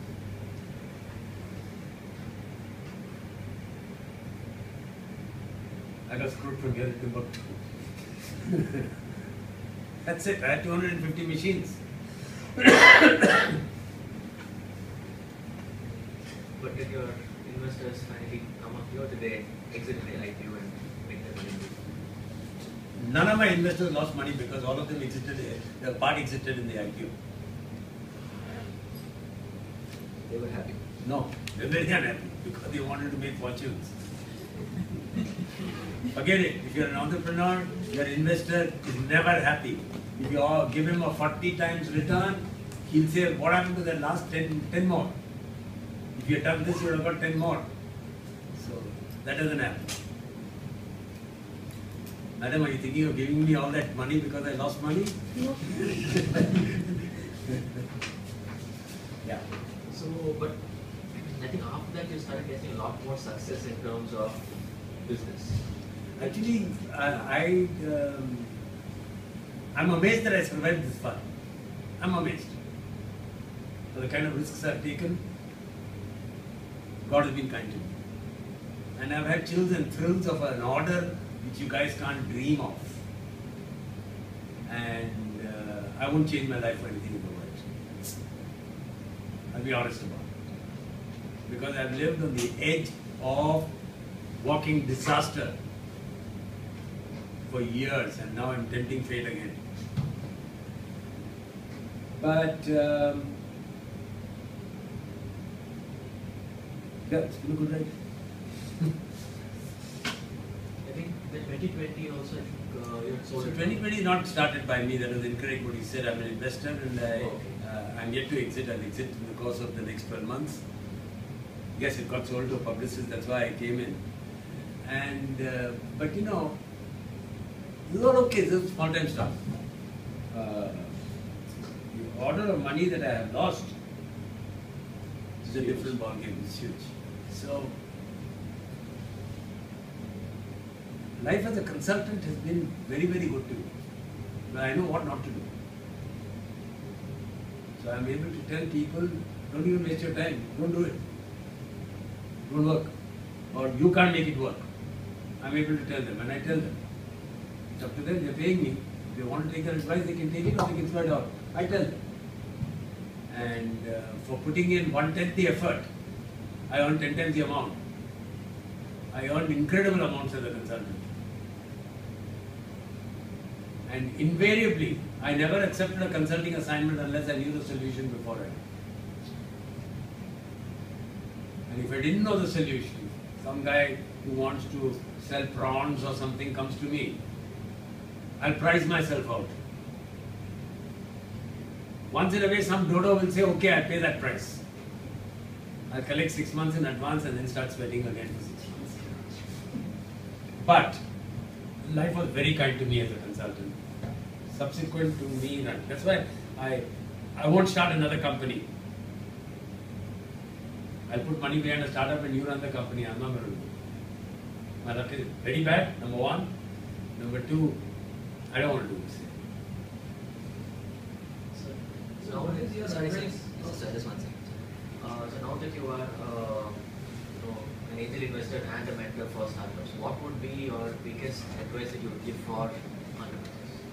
C: I got screwed from here to Timbuktu. That's it, I had two hundred fifty machines.
B: But did your investors finally come up here today, exit the I P O and make their money?
C: None of my investors lost money because all of them exited, the part exited in the I P O.
B: They were happy.
C: No, they were very unhappy because they wanted to make fortunes. Forget it. If you're an entrepreneur, your investor is never happy. If you all give him a forty times return, he'll say, what happened to the last ten, ten more? If you had done this, you would have got ten more. So that doesn't happen. Madam, are you thinking of giving me all that money because I lost money? No. Yeah.
B: So, but I think after that you started getting a lot more success in terms of business.
C: Actually, I, I um, I'm amazed that I survived this far. I'm amazed. For the kind of risks I've taken, God has been kind to me. And I've had chills and thrills of an order which you guys can't dream of. And uh, I won't change my life for anything in the world. I'll be honest about it. Because I've lived on the edge of walking disaster for years, and now I'm tempting fate again. But um, yeah, it's been a good ride.
B: I think the twenty twenty also, I think uh, you had sold
C: So
B: it.
C: twenty twenty is not started by me. That was incorrect what you said. I'm an investor, and I,
B: Oh, okay.
C: uh, I'm yet to exit. I'll exit in the course of the next twelve months. Yes, it got sold to a publicist. That's why I came in. And uh, but you know, this is all okay. This is small time stuff. Uh, the order of money that I have lost is a different ballgame. It's huge. So life as a consultant has been very, very good to me. But I know what not to do. So I'm able to tell people, don't even waste your time. Don't do it. Don't work. Or you can't make it work. I'm able to tell them, and I tell them. It's up to them. They're paying me. If they want to take their advice, they can take it or they can throw it out. I tell them. And uh, for putting in one-tenth the effort, I earn ten times the amount. I earned incredible amounts as a consultant. And invariably, I never accepted a consulting assignment unless I knew the solution before it. And if I didn't know the solution, some guy who wants to sell prawns or something comes to me, I'll price myself out. Once in a way, some dodo will say, okay, I'll pay that price. I'll collect six months in advance and then start sweating again for six months. But life was very kind to me as a consultant. Subsequent to me, that's why I, I won't start another company. I'll put money behind a startup and you run the company. I'm not going to do it. My luck is very bad, number one. Number two, I don't want to do this.
B: So, so now that you are, sorry, sorry, sorry, just one second. Uh, so now that you are uh, you know, an angel investor and a mentor for startups, what would be your biggest advice that you would give for entrepreneurs?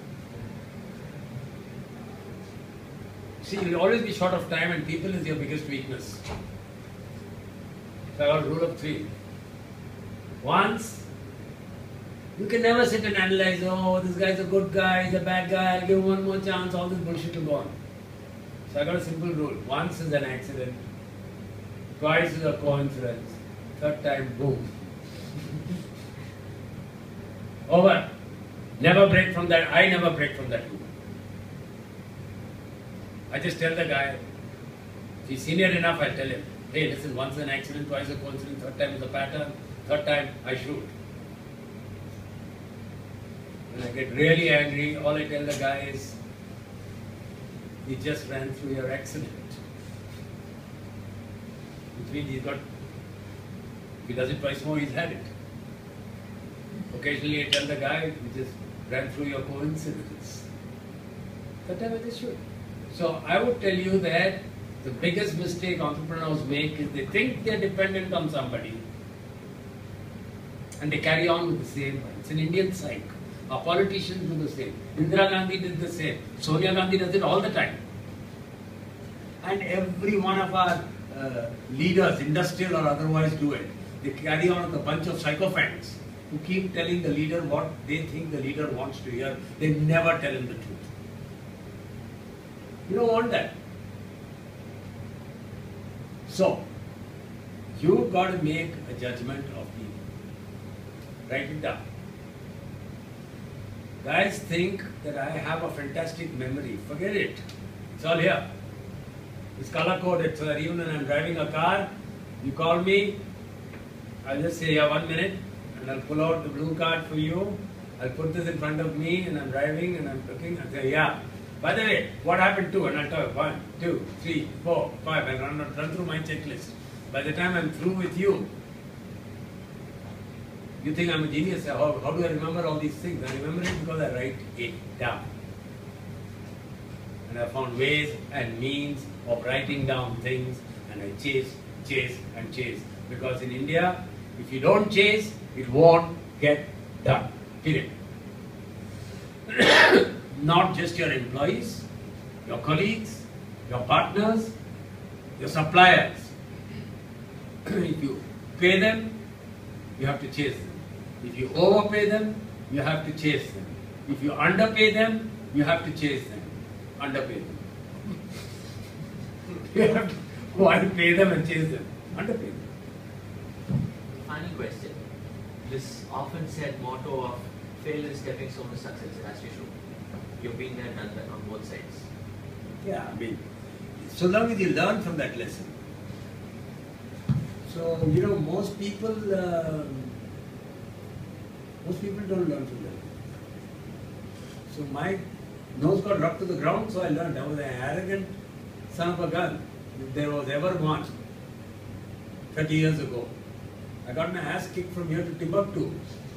C: See, you'll always be short of time and people is your biggest weakness. So I got rule of three. Once, you can never sit and analyze, oh, this guy's a good guy, he's a bad guy, I'll give him one more chance, all this bullshit will go on. So I got a simple rule. Once is an accident, twice is a coincidence, third time, boom. Over. Never break from that. I never break from that rule. I just tell the guy, if he's senior enough, I tell him, hey, listen, once an accident, twice a coincidence, third time is a pattern, third time I shoot. When I get really angry, all I tell the guy is, he just ran through your accident. Which means he's got, if he does it twice more, he's had it. Occasionally I tell the guy, he just ran through your coincidence. That time I just shoot. So I would tell you that the biggest mistake entrepreneurs make is they think they're dependent on somebody and they carry on with the same. It's an Indian psyche. Our politicians do the same. Indira Gandhi did the same. Sonia Gandhi does it all the time. And every one of our uh, leaders, industrial or otherwise, do it. They carry on with a bunch of sycophants who keep telling the leader what they think the leader wants to hear. They never tell him the truth. You don't want that. So, you've got to make a judgment of people. Write it down. Guys think that I have a fantastic memory. Forget it. It's all here. It's color coded, so that even when I'm driving a car, you call me, I'll just say, yeah, one minute, and I'll pull out the blue card for you. I'll put this in front of me, and I'm driving, and I'm looking, and say, yeah. By the way, what happened to? And I'll tell you, one, two, three, four, five, and run, run through my checklist. By the time I'm through with you, you think I'm a genius. How, how do I remember all these things? I remember it because I write it down. And I found ways and means of writing down things, and I chase, chase, and chase. Because in India, if you don't chase, it won't get done. Period. Not just your employees, your colleagues, your partners, your suppliers. If you pay them, you have to chase them. If you overpay them, you have to chase them. If you underpay them, you have to chase them. Underpay them. You have to go and pay them and chase them. Underpay them.
B: Funny question. This often said motto of failure is stepping stone to success. It actually true. You've been there, done that on both sides.
C: Yeah, I mean, so long as you learn from that lesson. So, you know, most people, uh, most people don't learn from that. So my nose got rubbed to the ground, so I learned. I was an arrogant son of a gun. If there was ever one, thirty years ago, I got my ass kicked from here to Timbuktu.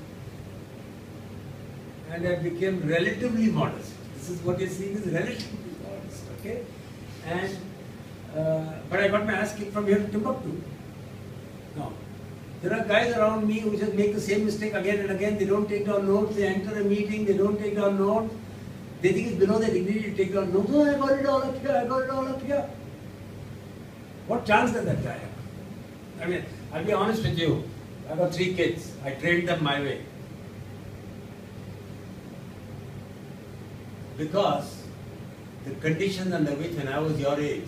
C: And I became relatively modest. This is what you're seeing is relatively modest, okay? And, uh, but I got my ass kicked from here to Timbuktu. Now, there are guys around me who just make the same mistake again and again. They don't take down notes. They enter a meeting. They don't take down notes. They think it's below their dignity to take down notes. Oh, I got it all up here. I got it all up here. What chance does that guy have? I mean, I'll be honest with you. I got three kids. I trained them my way. Because the conditions under which when I was your age,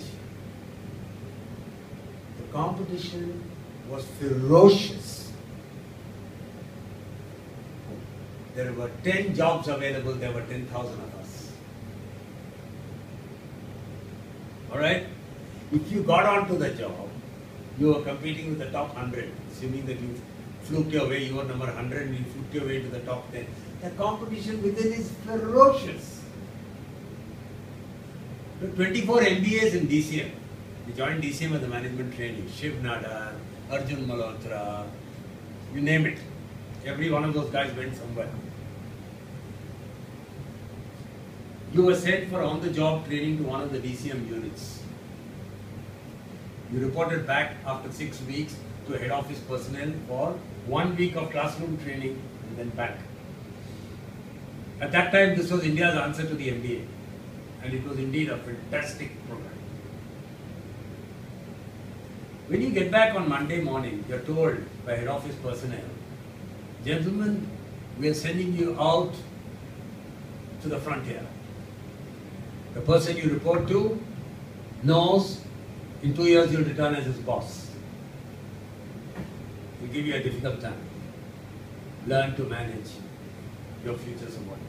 C: the competition was ferocious. There were ten jobs available, there were ten thousand of us. Alright? If you got onto the job, you were competing with the top one hundred, assuming that you fluked your way, you were number one hundred and you fluked your way to the top ten. The competition within is ferocious. There were twenty-four M B As in D C M. We joined D C M as a management trainee. Shiv Nadar, Arjun Malhotra, you name it. Every one of those guys went somewhere. You were sent for on-the-job training to one of the D C M units. You reported back after six weeks to head office personnel for one week of classroom training and then back. At that time, this was India's answer to the M B A. And it was indeed a fantastic program. When you get back on Monday morning, you're told by head office personnel, gentlemen, we are sending you out to the frontier. The person you report to knows in two years you'll return as his boss. We'll give you a difficult time. Learn to manage your future subordinates.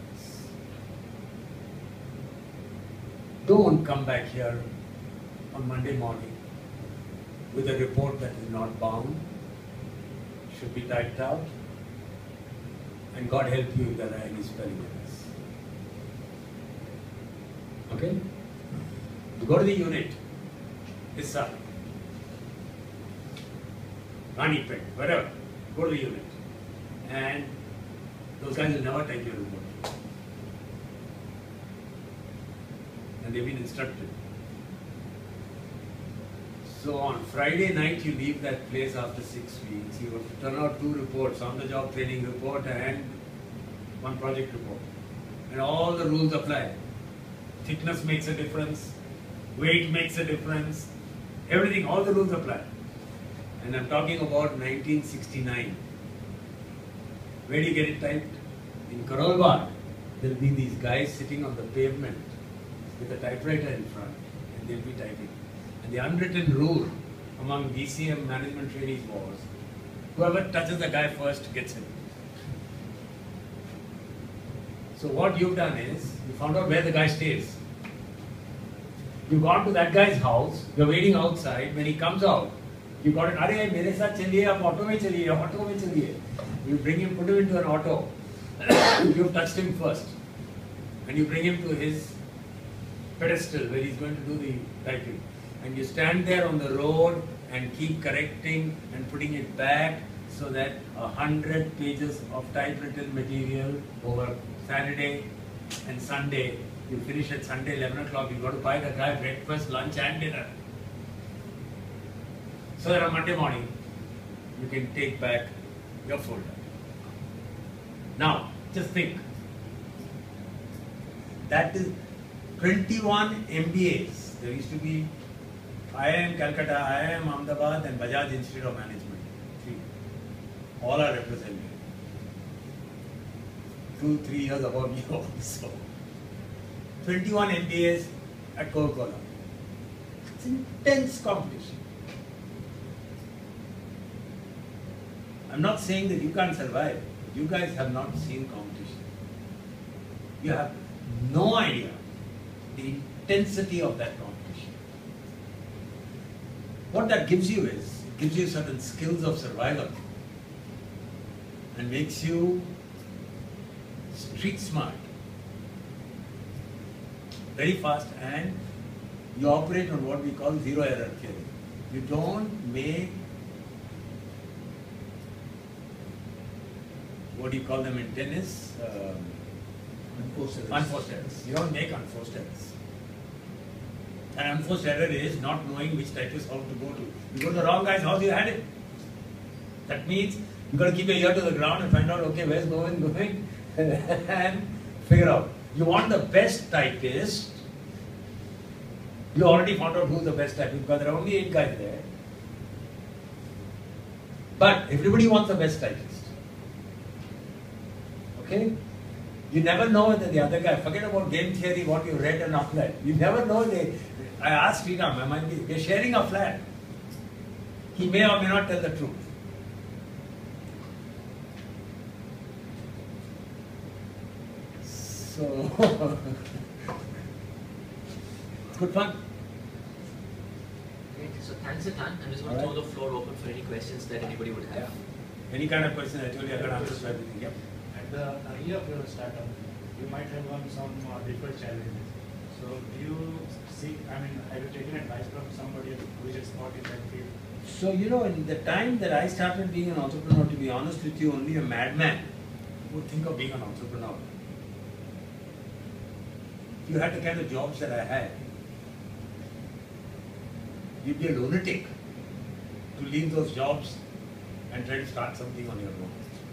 C: Don't come back here on Monday morning with a report that is not bound, should be typed out, and God help you if there are any spelling errors. Okay? You go to the unit, Issa, Ranipet, wherever, go to the unit, and those guys will never type your report. And they've been instructed. So on Friday night you leave that place after six weeks. You have to turn out two reports, on the job training report and one project report. And all the rules apply. Thickness makes a difference, weight makes a difference, everything, all the rules apply. And I'm talking about nineteen sixty-nine. Where do you get it typed? In Karol Bagh, there will be these guys sitting on the pavement with a typewriter in front, and they'll be typing. And the unwritten rule among D C M management trainees was, whoever touches the guy first gets him. So what you've done is, you found out where the guy stays. You've gone to that guy's house, you're waiting outside, when he comes out, you got it, "Arey, mere saath chaliye, aap auto mein chaliye, auto mein chaliye." You bring him, put him into an auto. You've touched him first. And you bring him to his pedestal where he's going to do the typing. And you stand there on the road and keep correcting and putting it back so that a hundred pages of typewritten material over Saturday and Sunday, you finish at Sunday eleven o'clock, you got to buy the guy breakfast, lunch and dinner. So that on Monday morning, you can take back your folder. Now, just think. That is twenty-one M B As. There used to be I I M Calcutta, I I M Ahmedabad and Bajaj Institute of Management. Three. All are represented. Two, three years above me also. twenty-one M B As at Coca-Cola. It's intense competition. I'm not saying that you can't survive. You guys have not seen competition. You have no idea the intensity of that competition. What that gives you is, it gives you certain skills of survival and makes you street smart, very fast, and you operate on what we call zero error theory. You don't make, what do you call them in tennis? Um,
A: Unforced errors.
C: Unforced errors. You don't make unforced errors. An unforced error is not knowing which typist house to go to. You go to the wrong guy's house, you had it. That means you got to keep your ear to the ground and find out, okay, where's going, going, and figure out. You want the best typist. You already found out who's the best typist because there are only eight guys there. But everybody wants the best typist. Okay? You never know that the other guy, forget about game theory, what you read and all that. You never know. They, I asked Sriram, I might be, we're sharing a flat. He may or may not tell the truth. So, it's good fun.
B: Great. So thanks a ton. I'm just going to
C: All
B: throw the floor open for any questions that anybody would have.
C: Any kind of question, I told you I got answers for everything. Yep.
A: At the early of your startup, you might have won some uh, different challenges. So do you seek, I mean, have you taken advice from somebody who is expert in that field?
C: So, you know, in the time that I started being an entrepreneur, to be honest with you, only a madman would think of being an entrepreneur. You had the kind of jobs that I had. You'd be a lunatic to leave those jobs and try to start something on your own.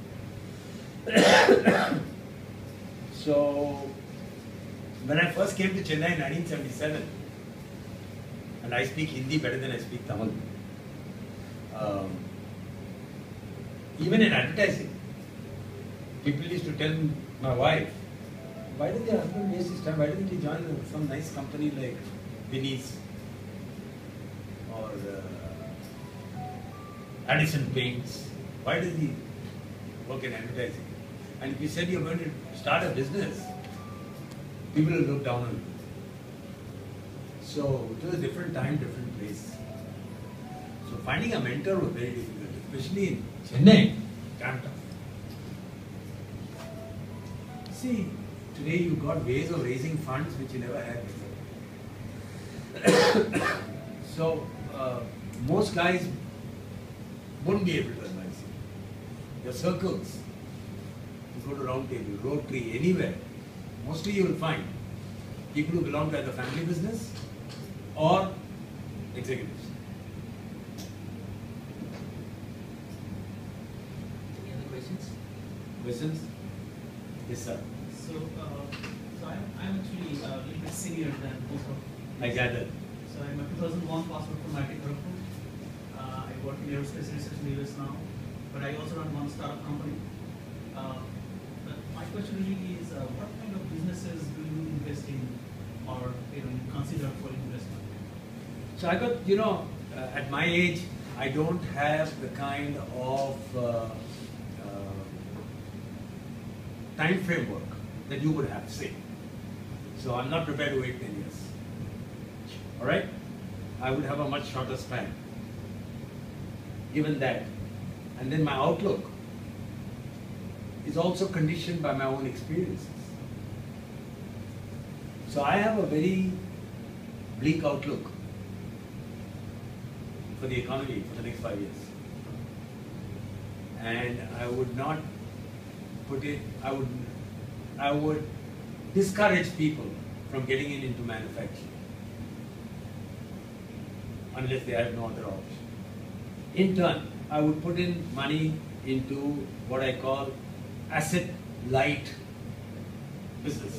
C: So, when I first came to Chennai in nineteen seventy-seven, and I speak Hindi better than I speak Tamil, um, even in advertising, people used to tell my wife, why did your husband waste his time? Why didn't he join some nice company like Vinny's or uh, Addison Paints? Why does he work in advertising? And if you said you're going to start a business, people will look down on you. So it was a different time, different place. So finding a mentor was very difficult, especially in Chennai, damn tough. See, today you've got ways of raising funds which you never had before. So uh, most guys won't be able to advise you. Your circles, you go to round table, Rotary, anywhere, mostly you will find people who belong to either family business or executives.
B: Any other questions?
C: Questions? Yes, sir.
E: So, uh, so I'm, I'm actually uh, a little bit senior than most of
C: I gather.
E: So I'm a two thousand one passport from I T Kharagpur. Uh, I work in aerospace research in the U S now, but I also run one startup company. Uh, but my question really is, uh, what kind of businesses do you invest in, or you know, consider for investment?
C: So I got, you know, uh, at my age, I don't have the kind of uh, uh, time framework that you would have, say. So I'm not prepared to wait ten years. All right? I would have a much shorter span. Given that. And then my outlook is also conditioned by my own experiences. So I have a very bleak outlook for the economy for the next five years. And I would not put it, I would, I would discourage people from getting in into manufacturing unless they have no other option. In turn, I would put in money into what I call asset light businesses.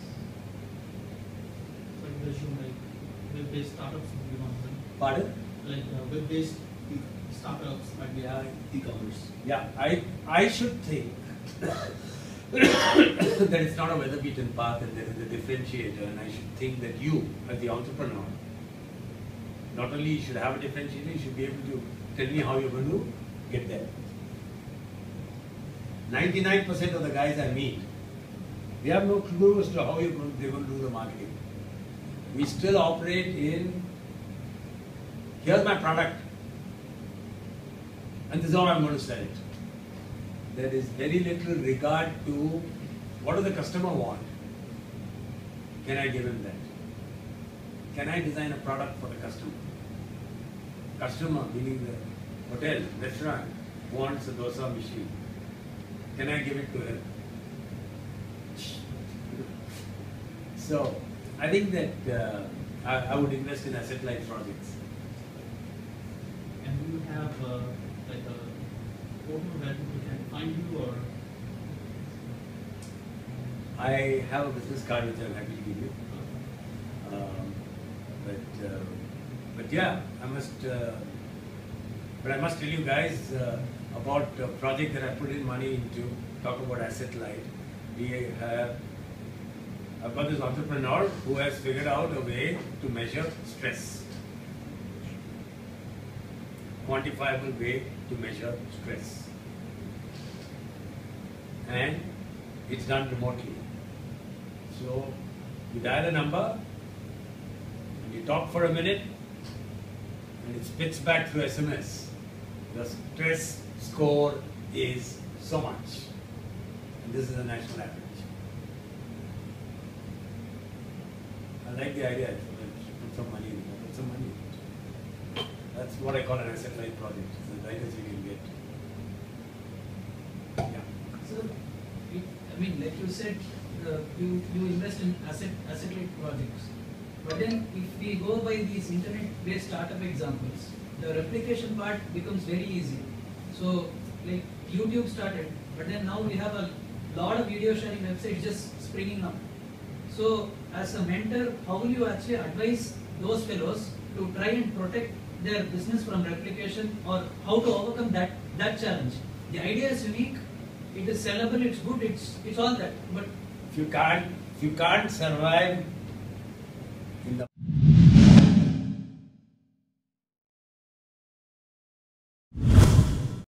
E: Like the show, like web-based startups would be one of them.
C: Pardon?
E: Like uh, web-based e- startups might be uh, e-commerce.
C: Yeah, I, I should think that it's not a weather-beaten path and there is a differentiator, and I should think that you, as the entrepreneur, not only you should have a differentiator, you should be able to tell me how you're going to get there. ninety-nine percent of the guys I meet, they have no clue as to how you're going, they're going to do the marketing. We still operate in, here's my product, and this is how I'm going to sell it. There is very little regard to what does the customer want. Can I give him that? Can I design a product for the customer? Customer, meaning the hotel, restaurant, wants a dosa machine. Can I give it to him? So, I think that uh, I, I would invest in asset-light projects.
E: And do you have uh, like a portal where people can find you, or
C: I have a business card which I'm happy to give you. Um, but, uh, but yeah, I must, uh, but I must tell you guys uh, about a project that I put in money into, talk about asset light. We have, I've got this entrepreneur who has figured out a way to measure stress. Quantifiable way to measure stress. And it's done remotely. So you dial a number, and you talk for a minute, and it spits back through S M S. The stress score is so much. And this is a national average. I like the idea. Put some money in it. Put some money in it. That's what I call an asset light project. It's the lightest you can get. Yeah.
D: So, it, I mean, like you said, uh, you, you invest in asset asset-light projects. But then, if we go by these internet-based startup examples, the replication part becomes very easy. So, like YouTube started, but then now we have a lot of video sharing websites just springing up. So, as a mentor, how will you actually advise those fellows to try and protect their business from replication, or how to overcome that that challenge? The idea is unique, it is sellable, it's good, it's it's all that. But
C: If you can't, if you can't survive